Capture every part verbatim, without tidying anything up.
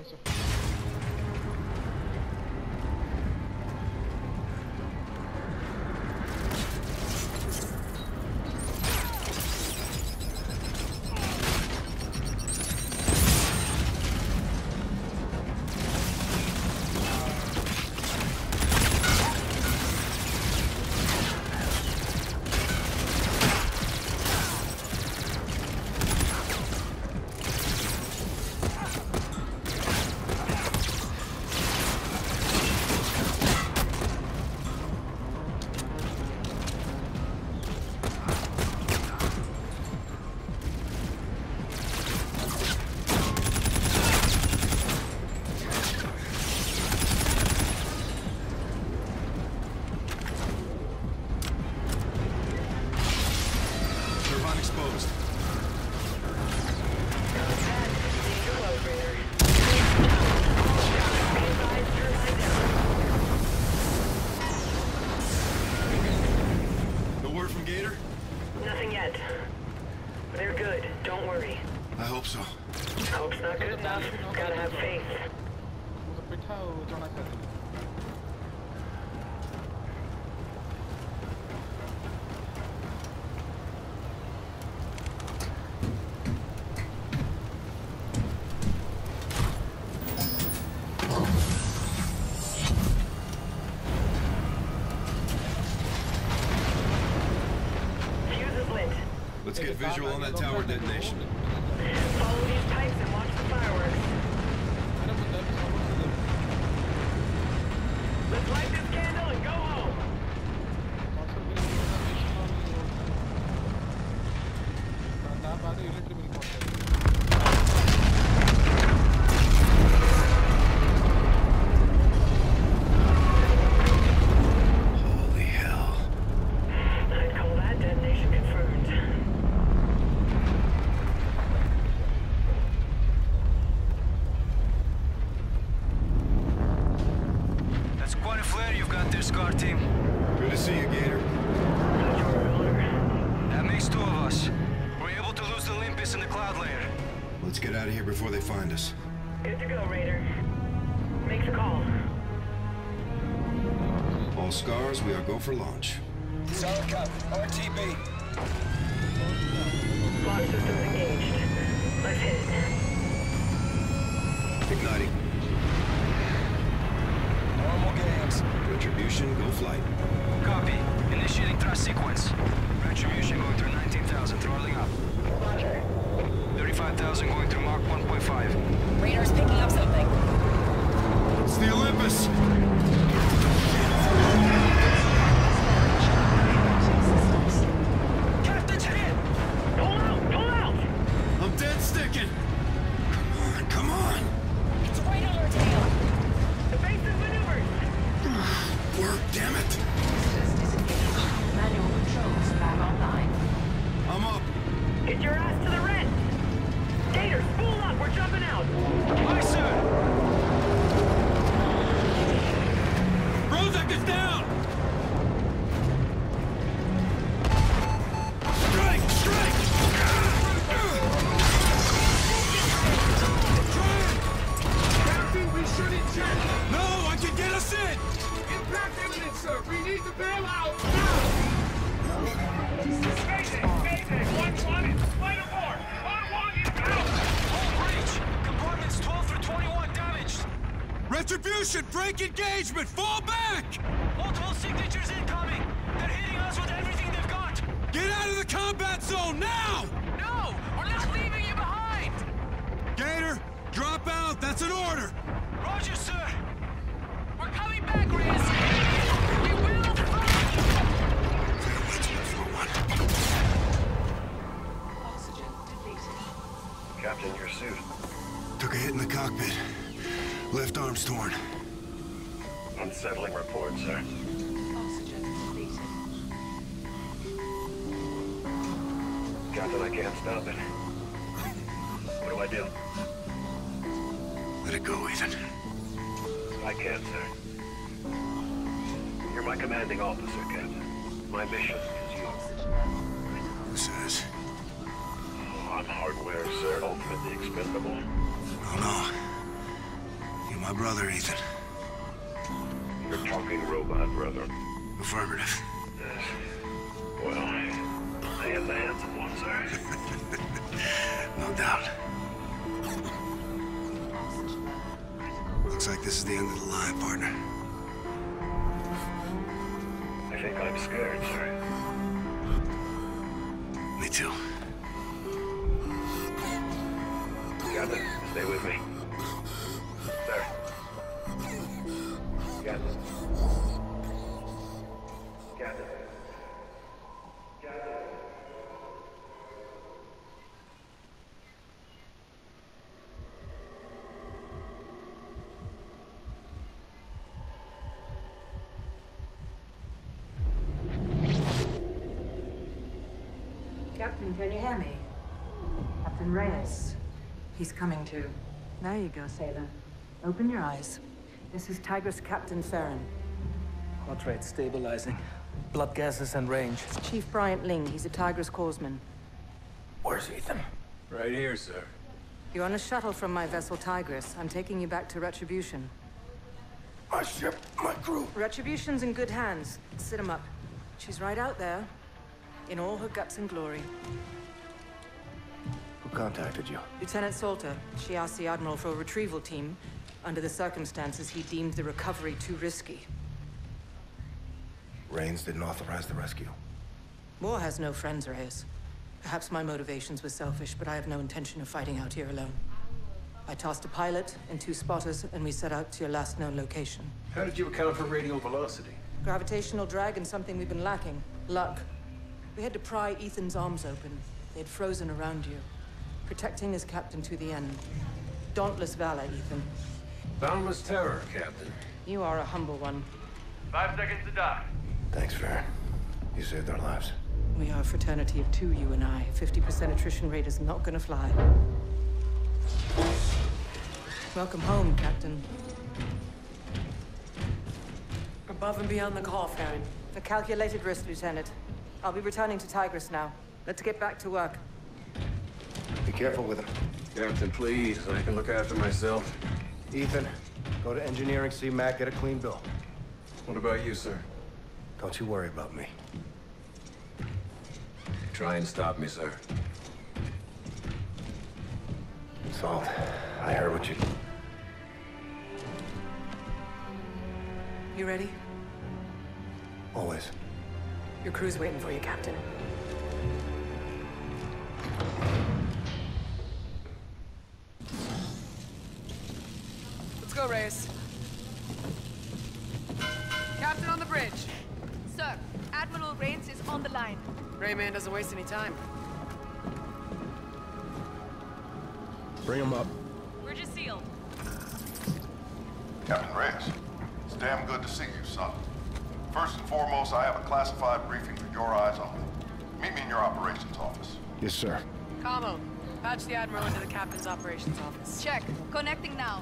eso. Exposed. No word from Gator? Nothing yet. They're good. Don't worry. I hope so. Hope's not good enough. Gotta have faith. Let's get visual on that tower detonation. Follow these pipes and watch the fireworks. Let's light this candle and go home. Holy hell. I'd call that detonation confirmed. That's quite a flare you've got there, Scar Team. Good to see you, Gator. That makes two of us. We're able to lose the Olympus in the cloud layer. Let's get out of here before they find us. Good to go, Raider. Make the call. All scars, we are go for launch. Solid copy. R T B. Lock systems engaged. Let's hit it. Igniting. Normal games. Retribution, go flight. Copy. Initiating thrust sequence. Retribution going through nineteen thousand, throttling up. Roger. thirty-five thousand going through Mach one point five. Radar's picking up something. It's the Olympus! Captain's hit! Pull out! Pull out! I'm dead sticking! Come on, come on! It's right on our tail. Evasive maneuvers! Work, damn it! Manual controls back online. I'm up! Get your ass to the red! Gator, spool up! We're jumping out! Aye, sir! Rozek is down! Strike! Strike! Captain, we shouldn't jet. No, I can get us in! Impact imminent, sir. We need to bail out now. Mayday, mayday. One one is flight aboard. One one is out. Hold breach! Compartments twelve through twenty-one damaged! Retribution! Break engagement! Fall back! Multiple signatures incoming! They're hitting us with everything they've got! Get out of the combat zone now! No! We're not leaving you behind! Gator, drop out! That's an order! Roger, sir! We're coming back, Riz! We will fight! Oxygen depleted. Captain, your suit. Took a hit in the cockpit. Left arm's torn. Unsettling report, sir. Oxygen depleted. Captain, I can't stop it. What do I do? Let it go, Ethan. I can't, sir. You're my commanding officer, Captain. My mission is yours. Oxygen level critical. Who says? Oh, I'm hardware, sir. Ultimately expendable. Oh, no. my brother, Ethan. Your talking robot brother. Affirmative. Yes. Well, I am the handsome one, sir. No doubt. Looks like this is the end of the line, partner. I think I'm scared, sir. Me too. Captain, stay with me. Sir. Captain. Captain. Captain. Captain, can you hear me? Captain Reyes. He's coming to. There you go, sailor. Open your eyes. This is Tigris Captain Farron. Heart rate stabilizing. Blood gases and range. It's Chief Bryant Ling. He's a Tigris Corpsman. Where's Ethan? Right here, sir. You're on a shuttle from my vessel Tigris. I'm taking you back to Retribution. My ship, my crew. Retribution's in good hands. Sit him up. She's right out there, in all her guts and glory. Who contacted you? Lieutenant Salter. She asked the Admiral for a retrieval team. Under the circumstances, he deemed the recovery too risky. Rains didn't authorize the rescue. War has no friends, Reyes. Perhaps my motivations were selfish, but I have no intention of fighting out here alone. I tossed a pilot and two spotters, and we set out to your last known location. How did you account for radial velocity? Gravitational drag and something we've been lacking. Luck. We had to pry Ethan's arms open. They had frozen around you. Protecting his captain to the end. Dauntless valor, Ethan. Boundless terror, Captain. You are a humble one. Five seconds to dock. Thanks, Farron. You saved our lives. We are a fraternity of two, you and I. fifty percent attrition rate is not gonna fly. Welcome home, Captain. Above and beyond the call, Farron. A calculated risk, Lieutenant. I'll be returning to Tigris now. Let's get back to work. Be careful with him. Captain, please. I can look after myself. Ethan, go to engineering, see Mac, get a clean bill. What about you, sir? Don't you worry about me. Try and stop me, sir. Salt, I heard what you... You ready? Always. Your crew's waiting for you, Captain. Let's go, Reyes. Captain on the bridge. Sir, Admiral Rains is on the line. Rayman doesn't waste any time. Bring him up. We're just sealed. Captain Reyes, it's damn good to see you, son. First and foremost, I have a classified briefing for your eyes only. Meet me in your operations office. Yes, sir. Camo, patch the Admiral into the Captain's operations office. Check. Connecting now.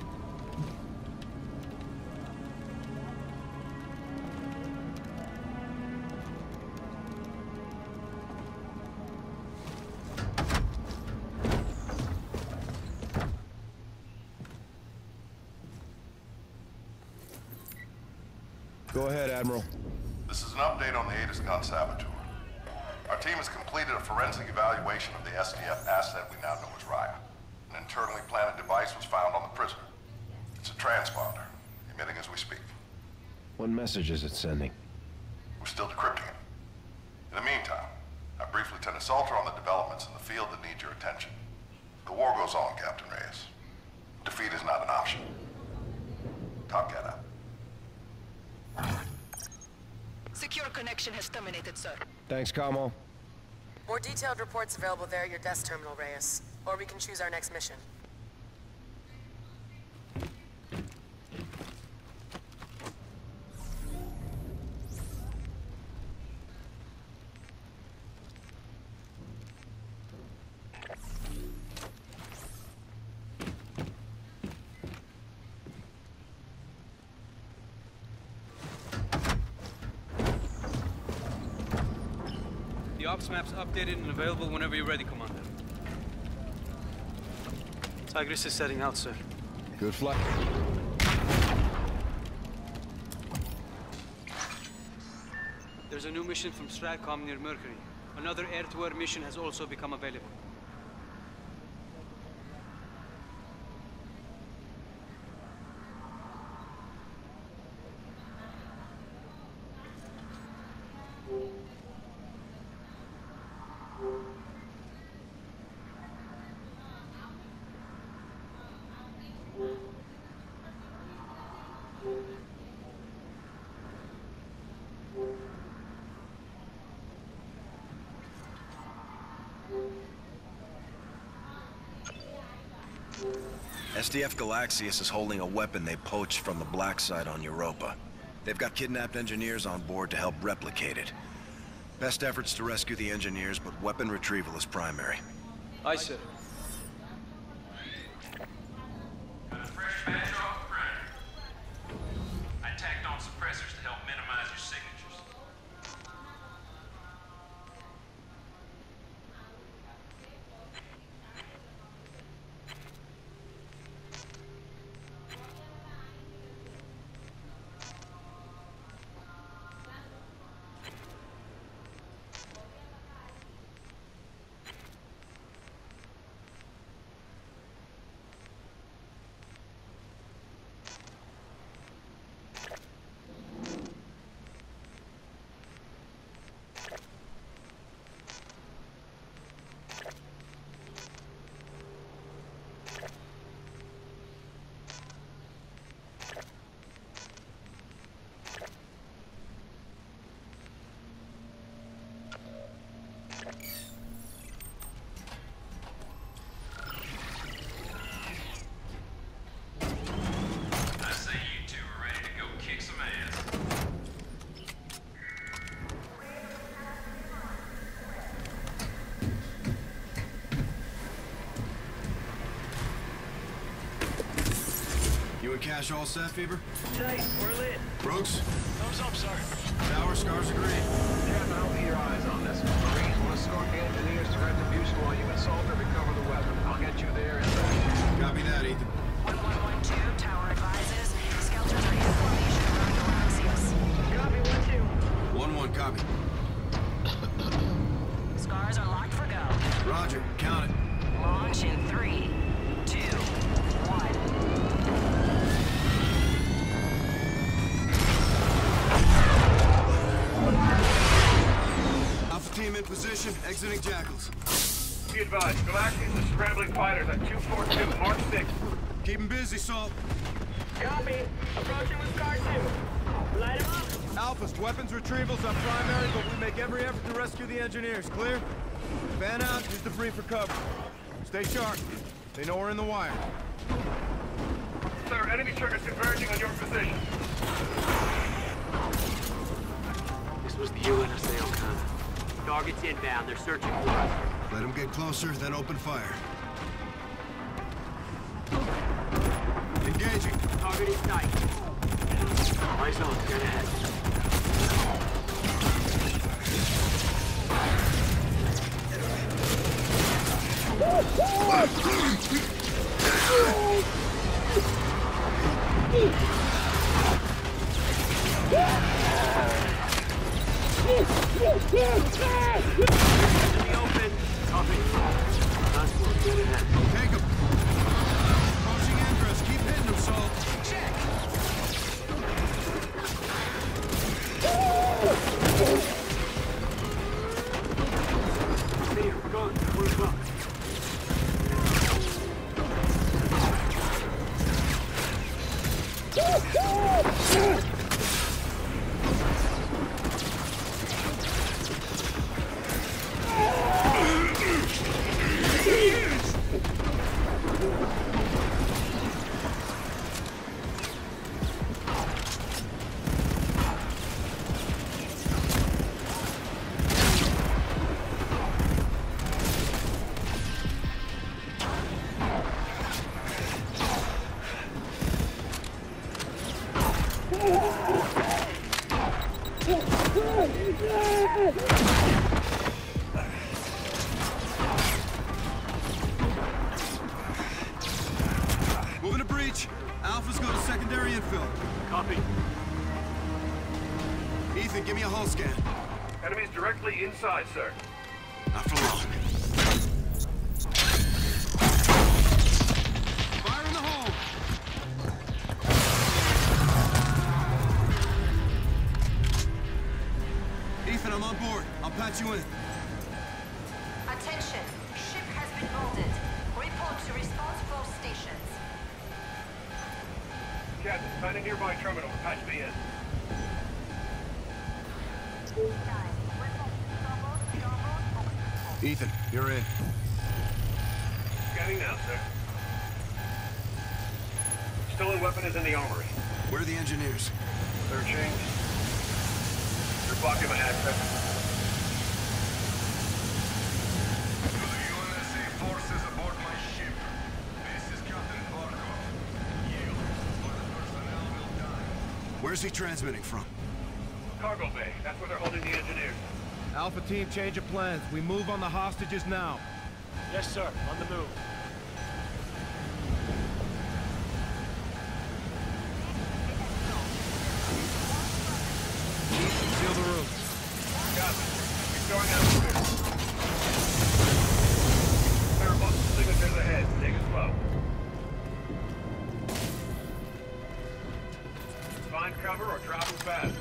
Go ahead, Admiral. This is an update on the Aegis Gun Saboteur. Our team has completed a forensic evaluation of the S D F asset we now know as Raya. An internally planted device was found on the prisoner. It's a transponder, emitting as we speak. What message is it sending? We're still decrypting it. In the meantime, I briefed Lieutenant Salter on the developments in the field that need your attention. The war goes on, Captain Reyes. Defeat is not an option. Top Cat out. Secure connection has terminated, sir. Thanks, Camo. More detailed reports available there at your desk terminal, Reyes. Or we can choose our next mission. The ops map's updated and available whenever you're ready, Commander. Tigris is setting out, sir. Good flight. There's a new mission from Stratcom near Mercury. Another air-to-air mission has also become available. S D F Galaxius is holding a weapon they poached from the black site on Europa. They've got kidnapped engineers on board to help replicate it. Best efforts to rescue the engineers, but weapon retrieval is primary. Aye, sir. Got a fresh batch off the printer. I tacked on suppressors to help minimize your signatures. You and Cash all set, Fever? Tight, we're lit. Brooks? Thumbs up, sir. Tower, Scars agreed. Captain, I'll keep your eyes on this. Marines will escort the engineers to Retribution while you and Salter recover the weapon. I'll get you there in time. Copy that, Ethan. one one one two, Tower advises. Skelters are in formation around Galaxius. Copy, one two. one one, copy. Scars are locked for go. Roger, count it. Launch in three, two, one. Alpha team in position, exiting Jackals. Be advised, Galaxius is scrambling fighters at two four two, Mark six. Keep them busy, Salt. Copy. Approaching with Scar two. Light him up. Alphas, weapons retrievals on primary, but we make every effort to rescue the engineers. Clear? Fan out, use debris for cover. Stay sharp. They know we're in the wire. Sir, enemy triggers converging on your position. This was the U N S A O'Connor. Target's inbound, they're searching for us. Let them get closer, then open fire. Engaging. Target is tight. Eyes on, dead ahead. Enemy open. Copy. Last one, dead ahead. Take him. Approaching Andros. Keep hitting him, Salt. Check. Here, go. Move up. Moving to breach. breach. Alpha's go to secondary infill. Copy. Ethan, give me a hull scan. Enemies directly inside, sir. Not for long. Fire in the hole! Ethan, I'm on board. I'll patch you in. Attention. Ship has been boarded. Report to response force stations. Captain, find a nearby terminal. Patch me in. Ethan, you're in. Scanning now, sir. Stolen weapon is in the armory. Where are the engineers? Searching. They're blocking my access. To the U N S A forces aboard my ship. This is Captain Barkov. Yield, or the personnel will die. Where's he transmitting from? Cargo bay. That's where they're holding the engineers. Alpha team, change of plans. We move on the hostages now. Yes, sir. On the move. Seal the room. Got it. Restoring atmosphere. There are multiple signatures ahead. Take it slow. Find cover or drop them fast.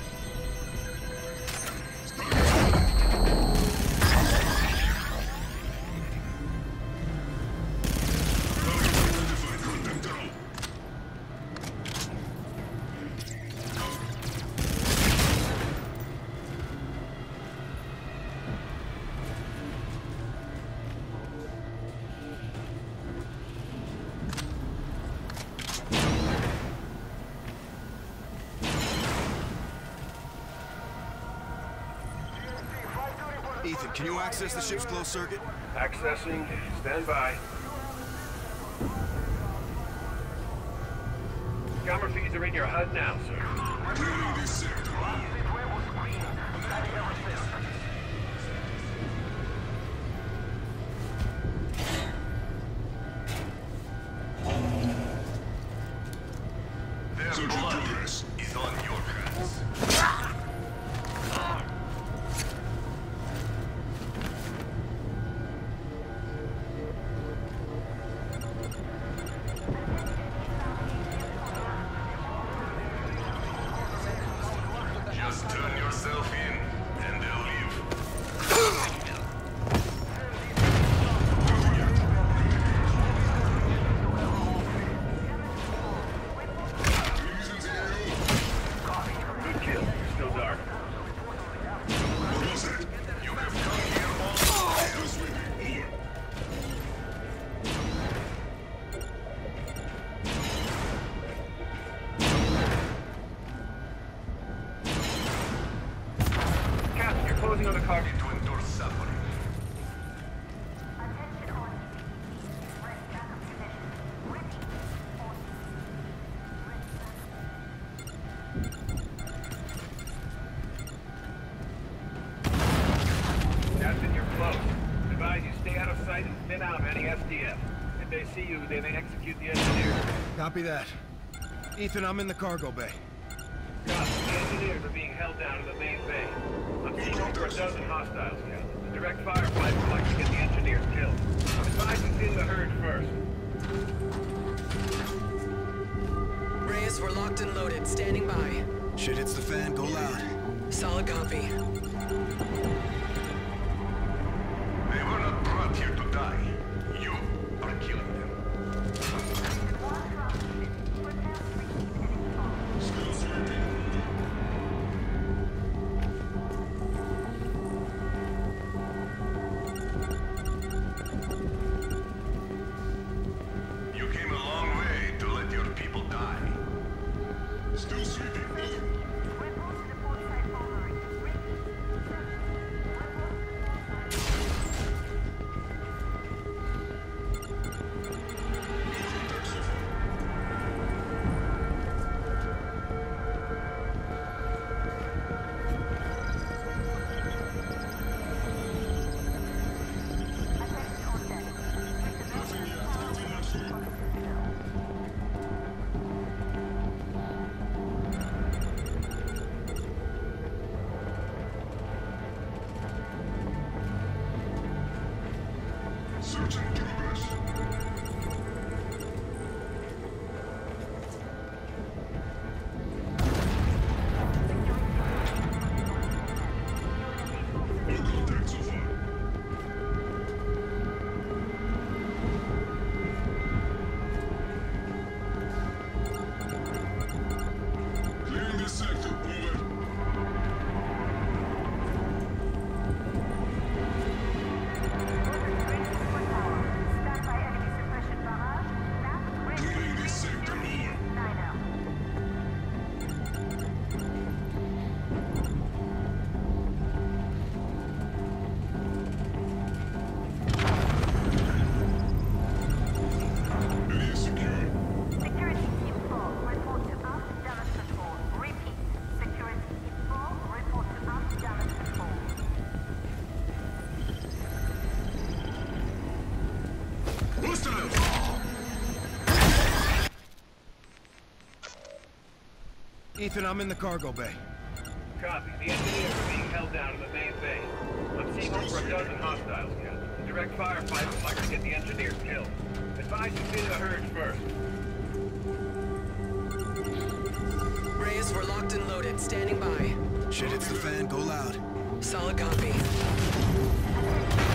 Ethan, can you access the ship's closed circuit? Accessing. Stand by. Camera feeds are in your H U D now, sir. Clearing this sector. Their blood is on your hands. Just turn yourself in, and they'll leave. Good kill. You're still dark. What was it? You have come here all this with me. Over. Captain, you're closing on the cargo. To endure suffering. Captain, you're close. Advise you stay out of sight and thin out any S D F. If they see you, they may execute the engineers. Copy that. Ethan, I'm in the cargo bay. Copy. The engineers are being held down in the main bay. I'm seeing over a dozen hostiles, Captain. The direct fire flight would like to get the engineers killed. I'm advising seeing the herd first. Reyes, we're locked and loaded. Standing by. Shit hits the fan, go loud. Solid copy. They were not brought here to die. You are killing them. Still sweeping. You came a long way to let your people die. Still sweeping. Over. Ethan, I'm in the cargo bay. Copy. The engineers are being held down in the main bay. I'm seeing over a dozen hostiles, Captain. The direct firefight would like to get the engineers killed. Advise you clear the herd first. Reyes, we're locked and loaded. Standing by. Shit hits the fan, go loud. Solid copy.